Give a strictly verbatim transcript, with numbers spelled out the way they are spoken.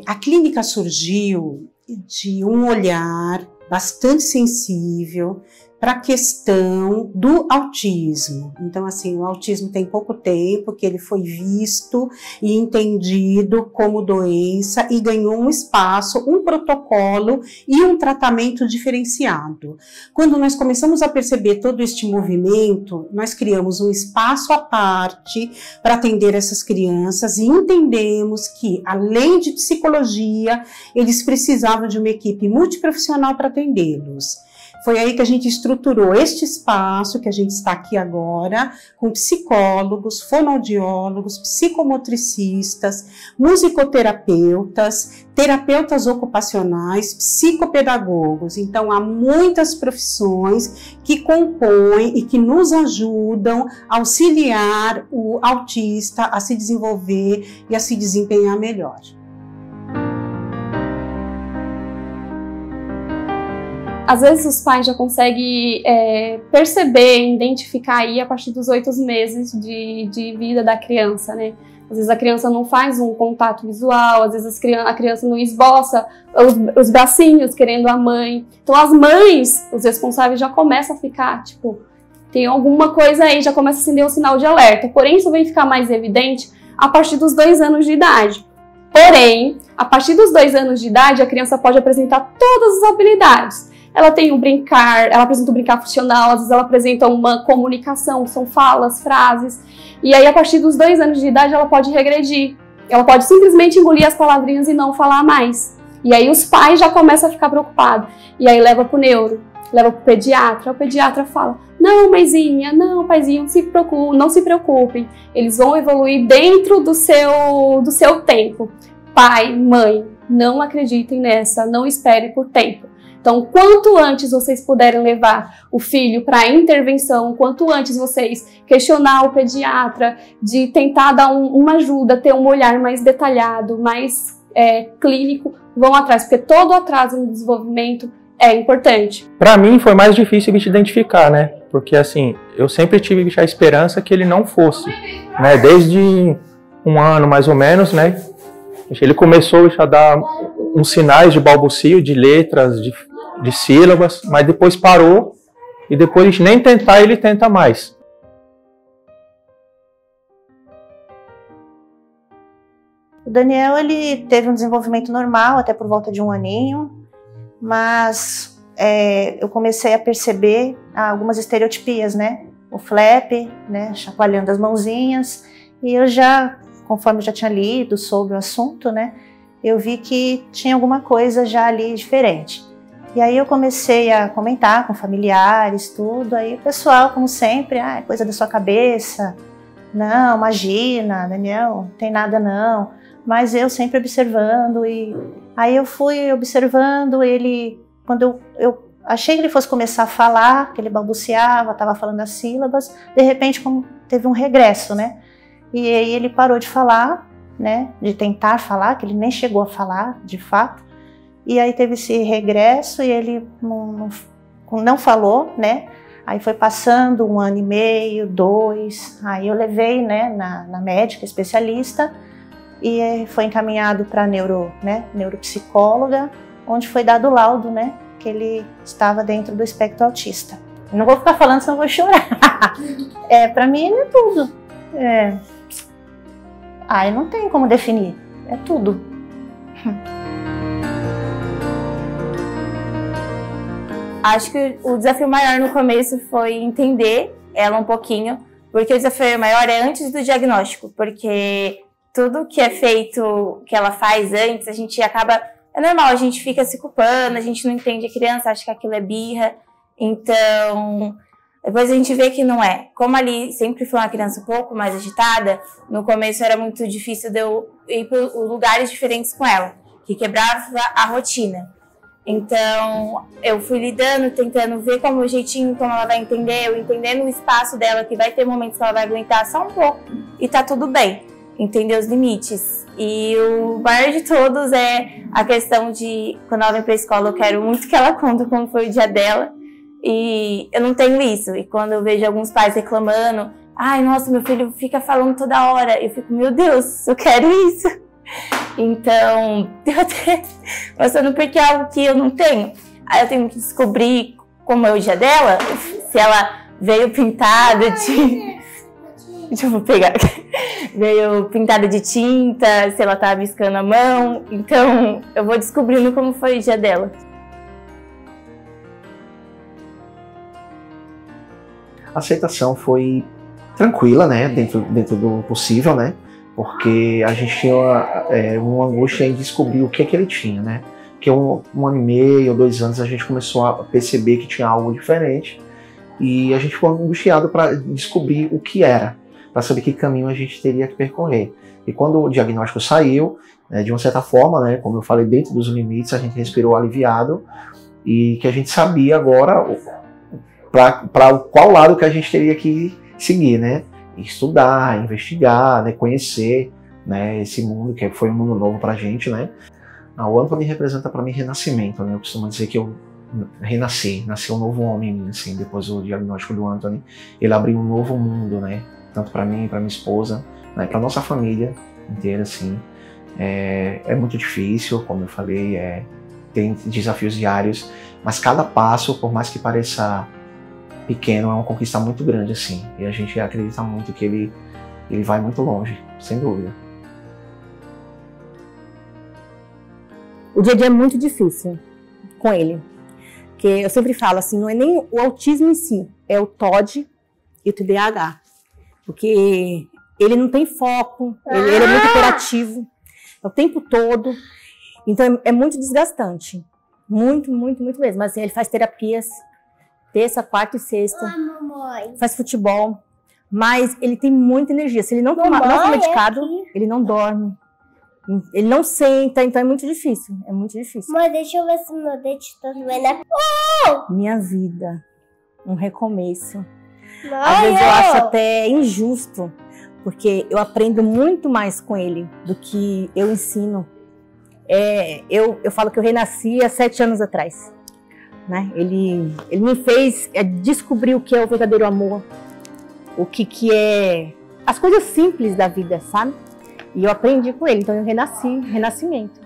a clínica surgiu de um olhar bastante sensível para a questão do autismo. Então, assim, o autismo tem pouco tempo que ele foi visto e entendido como doença e ganhou um espaço, um protocolo e um tratamento diferenciado. Quando nós começamos a perceber todo este movimento, nós criamos um espaço à parte para atender essas crianças e entendemos que, além de psicologia, eles precisavam de uma equipe multiprofissional para atendê-los. Foi aí que a gente estruturou este espaço que a gente está aqui agora, com psicólogos, fonoaudiólogos, psicomotricistas, musicoterapeutas, terapeutas ocupacionais, psicopedagogos. Então, há muitas profissões que compõem e que nos ajudam a auxiliar o autista a se desenvolver e a se desempenhar melhor. Às vezes os pais já conseguem é, perceber, identificar aí a partir dos oito meses de, de vida da criança, né? Às vezes a criança não faz um contato visual, às vezes a criança não esboça os, os bracinhos querendo a mãe. Então as mães, os responsáveis, já começam a ficar, tipo, tem alguma coisa aí, já começa a acender um sinal de alerta. Porém, isso vem ficar mais evidente a partir dos dois anos de idade. Porém, a partir dos dois anos de idade, a criança pode apresentar todas as habilidades. Ela tem um brincar, ela apresenta um brincar funcional, às vezes ela apresenta uma comunicação, são falas, frases. E aí, a partir dos dois anos de idade, ela pode regredir. Ela pode simplesmente engolir as palavrinhas e não falar mais. E aí, os pais já começam a ficar preocupados. E aí, leva pro neuro, leva pro pediatra. O pediatra fala, não, mãezinha, não, paizinho, não se preocupem, não se preocupem. Eles vão evoluir dentro do seu, do seu tempo. Pai, mãe, não acreditem nessa, não esperem por tempo. Então, quanto antes vocês puderem levar o filho para a intervenção, quanto antes vocês questionar o pediatra, de tentar dar um, uma ajuda, ter um olhar mais detalhado, mais é, clínico, vão atrás, porque todo atraso no desenvolvimento é importante. Para mim foi mais difícil de identificar, né? Porque assim, eu sempre tive a esperança que ele não fosse, né? Desde um ano mais ou menos, né? Ele começou a dar uns sinais de balbucio, de letras, de de sílabas, mas depois parou e depois nem tentar ele tenta mais. O Daniel ele teve um desenvolvimento normal até por volta de um aninho, mas é, eu comecei a perceber algumas estereotipias, né? O flap, né? Chacoalhando as mãozinhas, e eu já, conforme eu já tinha lido sobre o assunto, né? Eu vi que tinha alguma coisa já ali diferente. E aí eu comecei a comentar com familiares, tudo, aí o pessoal, como sempre, ah, é coisa da sua cabeça, não, imagina, Daniel, não tem nada não, mas eu sempre observando, e aí eu fui observando ele, quando eu, eu achei que ele fosse começar a falar, que ele balbuciava, estava falando as sílabas, de repente como teve um regresso, né, e aí ele parou de falar, né, de tentar falar, que ele nem chegou a falar, de fato. E aí teve esse regresso e ele não, não, não falou, né? Aí foi passando um ano e meio, dois, aí eu levei, né, na, na médica especialista e foi encaminhado para neuro, né, neuropsicóloga, onde foi dado o laudo, né, que ele estava dentro do espectro autista. Eu não vou ficar falando, senão eu vou chorar. É, para mim ele é tudo. É... Ah, eu não tenho como definir, é tudo. Acho que o desafio maior no começo foi entender ela um pouquinho, porque o desafio maior é antes do diagnóstico, porque tudo que é feito, que ela faz antes, a gente acaba... É normal, a gente fica se culpando, a gente não entende a criança, acha que aquilo é birra, então... Depois a gente vê que não é. Como ali sempre foi uma criança um pouco mais agitada, no começo era muito difícil de eu ir para lugares diferentes com ela, que quebrava a rotina. Então, eu fui lidando, tentando ver como o jeitinho, como ela vai entender, eu entendendo o espaço dela, que vai ter momentos que ela vai aguentar só um pouco e tá tudo bem, entender os limites. E o maior de todos é a questão de, quando ela vem pra escola, eu quero muito que ela conte como foi o dia dela, e eu não tenho isso. E quando eu vejo alguns pais reclamando, ai, nossa, meu filho fica falando toda hora, eu fico, meu Deus, eu quero isso. Então, eu até passando porque é algo que eu não tenho. Aí eu tenho que descobrir como é o dia dela, se ela veio pintada de... Deixa eu pegar. Veio pintada de tinta, se ela tá biscando a mão. Então, eu vou descobrindo como foi o dia dela. A aceitação foi tranquila, né, dentro, dentro do possível, né, porque a gente tinha uma, é, uma angústia em descobrir o que é que ele tinha, né, porque um, um ano e meio ou dois anos a gente começou a perceber que tinha algo diferente e a gente ficou angustiado para descobrir o que era, para saber que caminho a gente teria que percorrer. E quando o diagnóstico saiu, né, de uma certa forma, né, como eu falei, dentro dos limites, a gente respirou aliviado e que a gente sabia agora para qual lado que a gente teria que seguir, né? Estudar, investigar, né? Conhecer, né? Esse mundo que foi um mundo novo para a gente, né? O Anthony representa para mim renascimento, né? Eu costumo dizer que eu renasci, nasci um novo homem em mim, assim, depois do diagnóstico do Anthony. Ele abriu um novo mundo, né? Tanto para mim, para minha esposa, né? Para nossa família inteira, assim. É, é muito difícil, como eu falei, é, tem desafios diários, mas cada passo, por mais que pareça pequeno, é uma conquista muito grande, assim, e a gente acredita muito que ele, ele vai muito longe, sem dúvida. O dia a dia é muito difícil com ele, porque eu sempre falo assim, não é nem o autismo em si, é o T O D e o T D A H, porque ele não tem foco, ele, ele é muito hiperativo, o tempo todo, então é, é muito desgastante, muito, muito, muito mesmo, mas assim, ele faz terapias, terça, quarta e sexta, oh, faz futebol, mas ele tem muita energia. Se ele não toma, não for medicado, é ele não dorme, ele não senta, então é muito difícil, é muito difícil. Mãe, deixa eu ver se meu dente tá doendo. Oh! Minha vida, um recomeço. Mãe, às vezes eu acho até injusto, porque eu aprendo muito mais com ele do que eu ensino. É, eu, eu falo que eu renasci há sete anos atrás. Né? Ele, ele me fez descobrir o que é o verdadeiro amor, o que, que é as coisas simples da vida, sabe? E eu aprendi com ele, então eu renasci, renascimento.